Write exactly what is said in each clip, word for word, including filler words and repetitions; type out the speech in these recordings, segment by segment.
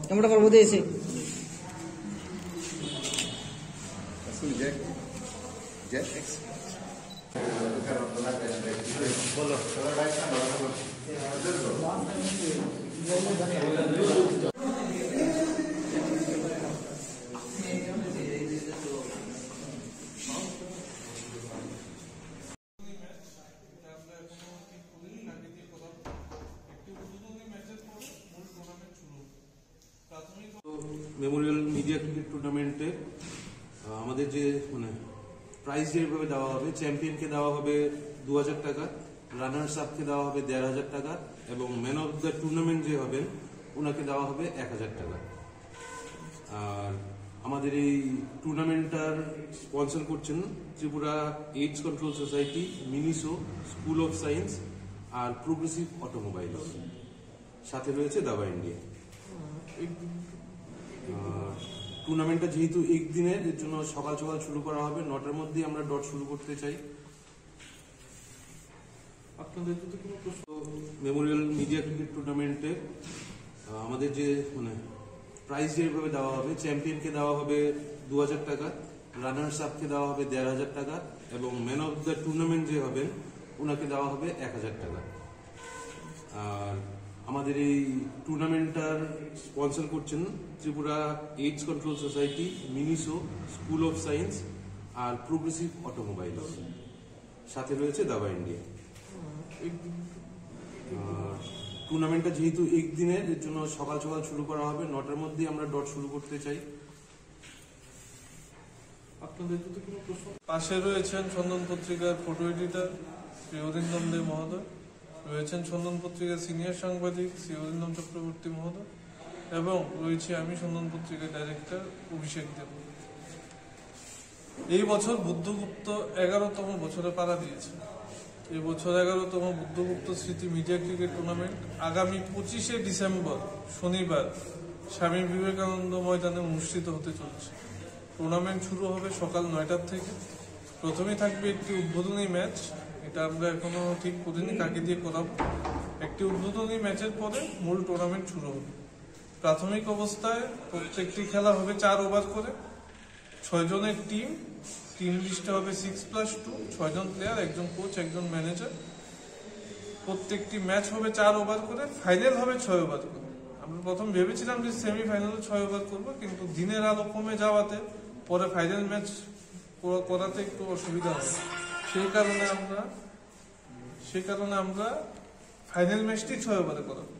আমরা করবো দিয়েছি বলো মেমোরিয়াল মিডিয়া ক্রিকেট টুর্নামেন্টে আমাদের যে মানে প্রাইজ যেভাবে দেওয়া হবে, চ্যাম্পিয়নকে দেওয়া হবে দু হাজার টাকা, রানার্স আপকে দেওয়া হবে দেড় হাজার টাকা এবং ম্যান অফ দ্য টুর্নামেন্ট যে হবেন ওনাকে দেওয়া হবে এক হাজার টাকা। আর আমাদের এই টুর্নামেন্টটার স্পন্সর করছেন Tripura AIDS control society, Miniso, school of science আর প্রোগ্রেসিভ অটোমোবাইল, সাথে রয়েছে দাবা ইন্ডিয়া। টুর্নামেন্টটা যেহেতু একদিনের, এর জন্য সকাল সকাল শুরু করা হবে, নটার মধ্যে আমরা ডট শুরু করতে চাই। আপনাদের যদি কোনো প্রশ্ন, মেমোরিয়াল মিডিয়া ক্রিকেট টুর্নামেন্টে আমাদের যে মানে প্রাইজ যেভাবে দেওয়া হবে, চ্যাম্পিয়নকে দেওয়া হবে দু হাজার টাকা, রানার্স আপকে দেওয়া হবে দেড় হাজার টাকা এবং ম্যান অফ দ্য টুর্নামেন্ট যে হবেন ওনাকে দেওয়া হবে এক হাজার টাকা। আর আমাদের এই টুর্নামেন্টটার স্পন্সর করছেন Tripura AIDS control society, Miniso, school of science আর প্রোগ্রেসিভ অটোমোবাইল, সাথে রয়েছে দাবা ইন্ডিয়া। টুর্নামেন্টটা যেহেতু একদিনের, এর জন্য সকাল সকাল শুরু করা হবে, নটার মধ্যে আমরা ডট শুরু করতে চাই। আপনাদের যদি কোনো প্রশ্ন। পাশে রয়েছেন চন্দন পত্রিকার ফটো এডিটর শ্রী অরিন্দম দে মহোদয়, রয়েছেন চন্দন পত্রিকার সিনিয়র সাংবাদিক শ্রী অরিন্দম চক্রবর্তী মহোদয় এবং রয়েছে আমি চন্দন পত্রিকার ডাইরেক্টর অভিষেক দেব। এই বছর বুদ্ধগুপ্ত এগারোতম বছরে পাড়া দিয়েছে। এই বছর এগারোতম বুদ্ধগুপ্ত স্মৃতি মিডিয়া ক্রিকেট টুর্নামেন্ট আগামী পঁচিশে ডিসেম্বর শনিবার স্বামী বিবেকানন্দ ময়দানে অনুষ্ঠিত হতে চলেছে। টুর্নামেন্ট শুরু হবে সকাল নয়টার থেকে। প্রথমেই থাকবে একটি উদ্বোধনী ম্যাচ, এটা আমরা এখনো ঠিক করিনি কাকে দিয়ে করাবো। একটি উদ্বোধনী ম্যাচের পরে মূল টুর্নামেন্ট শুরু হবে। প্রাথমিক অবস্থায় প্রত্যেকটি খেলা হবে চার ওভার করে, ছয় জনের টিম, টিম লিস্টে হবে সিক্স প্লাস টু, ছয়জন প্লেয়ার, একজন কোচ, একজন ম্যানেজার। প্রত্যেকটি ম্যাচ হবে চার ওভার করে, ফাইনাল হবে ছয় ওভার করে। আমরা প্রথম ভেবেছিলাম যে সেমিফাইনালে ছয় ওভার করবো, কিন্তু দিনের আলো কমে যাওয়াতে পরে ফাইনাল ম্যাচ করাতে একটু অসুবিধা হবে। সেই কারণে আমরা সেই কারণে আমরা ফাইনাল ম্যাচটি ছয় ওভারে করাবো।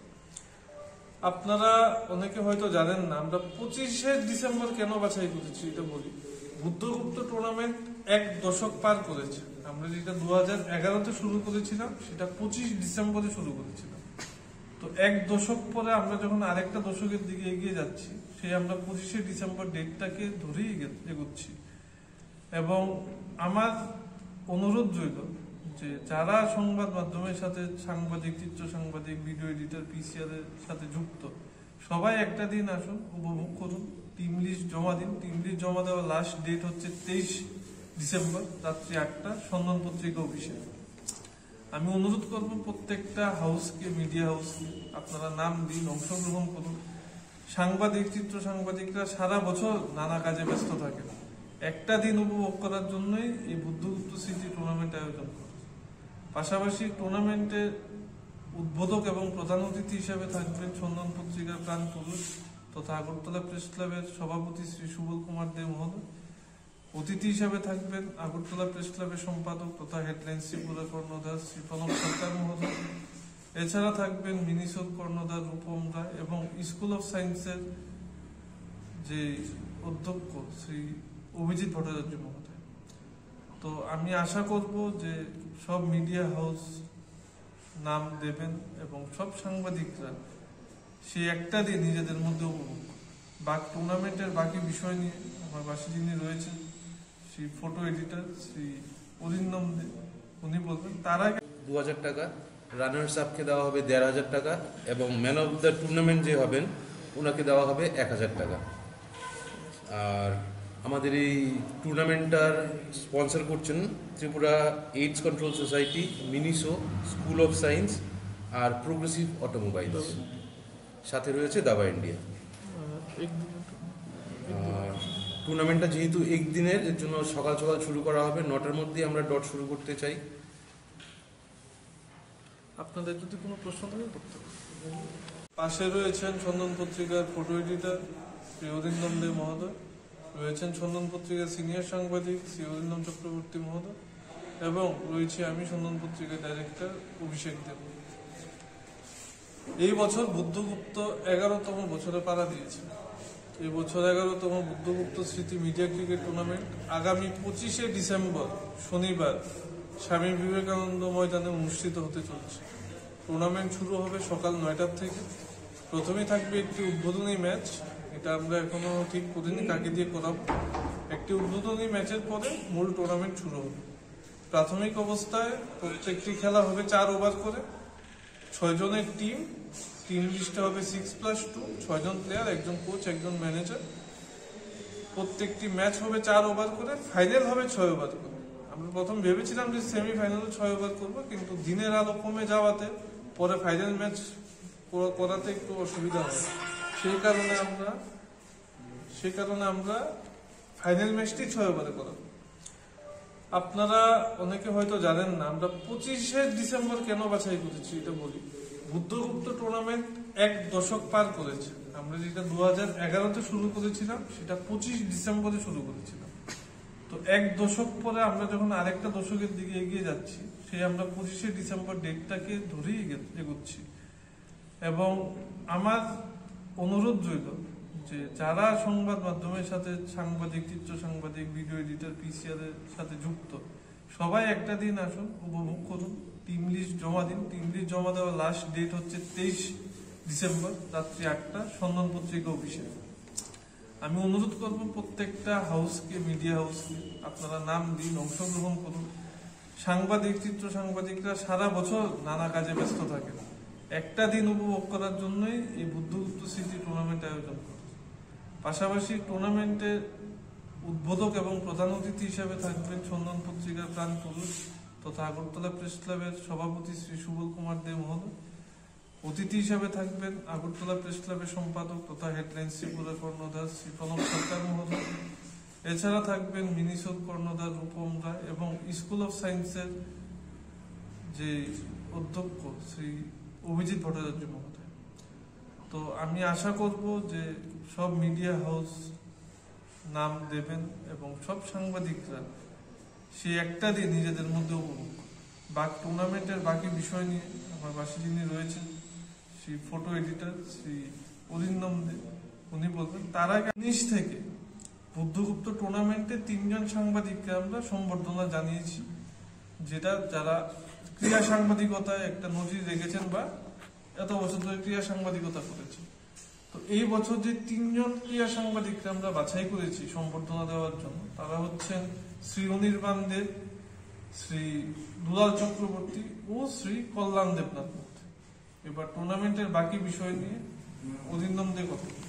আপনারা অনেকে হয়তো জানেন না, আমরা পঁচিশে ডিসেম্বর কেন বাছাই করেছি এটা বলি। বুদ্ধগুপ্ত টুর্নামেন্ট এক দশক পার করেছে। আমরা যেটা দু হাজার এগারোতে শুরু করেছিলাম সেটা পঁচিশ ডিসেম্বরে শুরু করেছিলাম। তো এক দশক পরে আমরা যখন আরেকটা দশকের দিকে এগিয়ে যাচ্ছি, সেই আমরা পঁচিশে ডিসেম্বর ডেটটাকে ধরেই এগোচ্ছি। এবং আমার অনুরোধ রইল যে যারা সংবাদ মাধ্যমের সাথে, সাংবাদিক, চিত্র সাংবাদিক, ভিডিও এডিটর, পিসিআর এর সাথে যুক্ত, সবাই একটা দিন আসুন, উপভোগ করুন, টিম লিস্ট জমা দিন। টিম লিস্ট জমা দেওয়ার লাস্ট ডেট হচ্ছে তেইশ ডিসেম্বর রাত্রি আটটা, চন্দন পত্রিকা অফিসে। আমি অনুরোধ করবো প্রত্যেকটা হাউসকে, মিডিয়া হাউসকে, আপনারা নাম দিন, অংশগ্রহণ করুন। সাংবাদিক, চিত্র সাংবাদিকরা সারা বছর নানা কাজে ব্যস্ত থাকে, একটা দিন উপভোগ করার জন্যই এই বুদ্ধগুপ্ত স্মৃতি টুর্নামেন্ট আয়োজন করে। পাশাপাশি টুর্নামেন্টে উদ্বোধক এবং প্রধান অতিথি হিসেবে থাকবেন চন্দন পত্রিকার প্রাণ পুরুষ তথা আগরতলা প্রেস ক্লাবের সভাপতি শ্রী সুবল কুমার দে মহোদয়। অতিথি হিসেবে থাকবেন আগরতলা প্রেস ক্লাবের সম্পাদক তথা হেডলাইন্স ত্রিপুরা কর্ণধার শ্রী প্রণব সরকার মহোদয়। এছাড়া থাকবেন মিনিসোর কর্ণধার রূপম রায় এবং স্কুল অফ সায়েন্সের যে অধ্যক্ষ শ্রী অভিজিৎ ভট্টাচার্য মহোদয়। তো আমি আশা করব যে সব মিডিয়া হাউস নাম দেবেন এবং সব সাংবাদিকরা সেই একটা দিয়ে নিজেদের মধ্যে উপভোগ। বাকি টুর্নামেন্টের বাকি বিষয় নিয়ে আমার পাশে যিনি রয়েছেন শ্রী ফটো এডিটর শ্রী অরিন্দম দে, উনি বলবেন। তার আগে দু হাজার টাকা, রানার্স আপকে দেওয়া হবে দেড় হাজার টাকা এবং ম্যান অফ দ্য টুর্নামেন্ট যে হবেন ওনাকে দেওয়া হবে এক হাজার টাকা। আর আমাদের এই টুর্নামেন্টটার স্পন্সর করছেন Tripura AIDS control society, Miniso, school of science আর প্রোগ্রেসিভ অটোমোবাইল, সাথে রয়েছে দাবা ইন্ডিয়া। টুর্নামেন্টটা যেহেতু একদিনের, এর জন্য সকাল সকাল শুরু করা হবে, নটার মধ্যেই আমরা ডট শুরু করতে চাই। আপনাদের যদি কোনো প্রশ্ন থাকে করতে পারেন। পাশে রয়েছেন চন্দন পত্রিকার ফটো এডিটর শ্রী অরিন্দম দে মহোদয়, রয়েছেন চন্দন পত্রিকার সিনিয়র সাংবাদিক শ্রী অরিন্দম চক্রবর্তী মহোদয়, এবং রয়েছে আমি চন্দন পত্রিকার ডাইরেক্টর অভিষেক দেব। এই বছর বুদ্ধগুপ্ত এগারোতম বছরে পাড়া দিয়েছে। এই বছর এগারোতম বুদ্ধগুপ্ত স্মৃতি মিডিয়া ক্রিকেট টুর্নামেন্ট আগামী পঁচিশে ডিসেম্বর শনিবার স্বামী বিবেকানন্দ ময়দানে অনুষ্ঠিত হতে চলেছে। টুর্নামেন্ট শুরু হবে সকাল নয়টার থেকে। প্রথমেই থাকবে একটি উদ্বোধনী ম্যাচ, এটা আমরা এখনো ঠিক করিনি কাকে দিয়ে করাবো। একটি উদ্বোধনী ম্যাচের পরে মূল টুর্নামেন্ট শুরু হবে। প্রাথমিক অবস্থায় প্রত্যেকটি খেলা হবে চার ওভার করে, ছয় জনের টিম, টিম লিস্টে হবে সিক্স প্লাস টু, ছয়জন প্লেয়ার, একজন কোচ, একজন ম্যানেজার। প্রত্যেকটি ম্যাচ হবে চার ওভার করে, ফাইনাল হবে ছয় ওভার করে। আমরা প্রথম ভেবেছিলাম যে সেমিফাইনালে ছয় ওভার করবো, কিন্তু দিনের আলো কমে যাওয়াতে পরে ফাইনাল ম্যাচ করাতে একটু অসুবিধা হয়। সেই কারণে আমরা সেই কারণে আমরা ফাইনাল ম্যাচটি ছয় ওভারে করাবো। আপনারা অনেকে হয়তো জানেন না, আমরা পঁচিশে ডিসেম্বর কেন বাছাই করেছি এটা বলি। বুদ্ধগুপ্ত টুর্নামেন্ট এক দশক পার করেছে। আমরা যেটা দু হাজার এগারোতে শুরু করেছিলাম সেটা পঁচিশ ডিসেম্বরে শুরু করেছিলাম। তো এক দশক পরে আমরা যখন আরেকটা দশকের দিকে এগিয়ে যাচ্ছি, সেই আমরা পঁচিশে ডিসেম্বর ডেটটাকে ধরেই এগোচ্ছি। এবং আমার অনুরোধ রইল যে যারা সংবাদ মাধ্যমের সাথে, সাংবাদিক, চিত্র সাংবাদিক, ভিডিও এডিটর, পিসিআর এর সাথে যুক্ত, সবাই একটা দিন আসুন, উপভোগ করুন, টিম লিস্ট জমা দিন। টিম লিস্ট জমা দেওয়ার লাস্ট ডেট হচ্ছে তেইশ ডিসেম্বর রাত্রি আটটা, চন্দন পত্রিকা অফিসে। আমি অনুরোধ করবো প্রত্যেকটা হাউসকে, মিডিয়া হাউসকে, আপনারা নাম দিন, অংশগ্রহণ করুন। সাংবাদিক, চিত্র সাংবাদিকরা সারা বছর নানা কাজে ব্যস্ত থাকেন, একটা দিন উপভোগ করার জন্যই এই বুদ্ধগুপ্ত স্মৃতি টুর্নামেন্ট আয়োজন করে। পাশাপাশি টুর্নামেন্টের উদ্বোধক এবং প্রধান অতিথি হিসেবে থাকবেন চন্দন পত্রিকার প্রাণ পুরুষ তথা আগরতলা প্রেস ক্লাবের সভাপতি শ্রী সুবল কুমার দে মহোদয়। অতিথি হিসেবে থাকবেন আগরতলা প্রেস ক্লাবের সম্পাদক তথা হেডলাইন শ্রীপুরের কর্ণধার শ্রী প্রণব সরকার মহোদয়। এছাড়া থাকবেন মিনিসোর কর্ণধার রূপম রায় এবং স্কুল অফ সায়েন্সের যে অধ্যক্ষ শ্রী অভিজিৎ ভট্টাচার্য মহোদয়। তো আমি আশা করব যে সব মিডিয়া হাউস নাম দেবেন এবং সব সাংবাদিকরা সেই একটা দিন নিজেদের মধ্যে উপভোগ। বাকি টুর্নামেন্টের বাকি বিষয় নিয়ে আমার পাশে যিনি রয়েছেন শ্রী ফটো এডিটর শ্রী অরিন্দম দে, উনি বলবেন। তার আগে উনিশ থেকে বুদ্ধগুপ্ত টুর্নামেন্টে তিনজন সাংবাদিককে আমরা সম্বর্ধনা জানিয়েছি, যেটা যারা ক্রীড়া সাংবাদিকতায় একটা নজির রেখেছেন বা এত বছর ধরে ক্রীড়া সাংবাদিকতা করেছে। তো এই বছর যে তিনজন ক্রীড়া সাংবাদিককে আমরা বাছাই করেছি সম্বর্ধনা দেওয়ার জন্য, তারা হচ্ছেন শ্রী অনির্বাণ দেব, শ্রী দুলাল চক্রবর্তী ও শ্রী কল্যাণ দেবনাথ। এবার টুর্নামেন্টের বাকি বিষয় নিয়ে অরিন্দম দে কথা।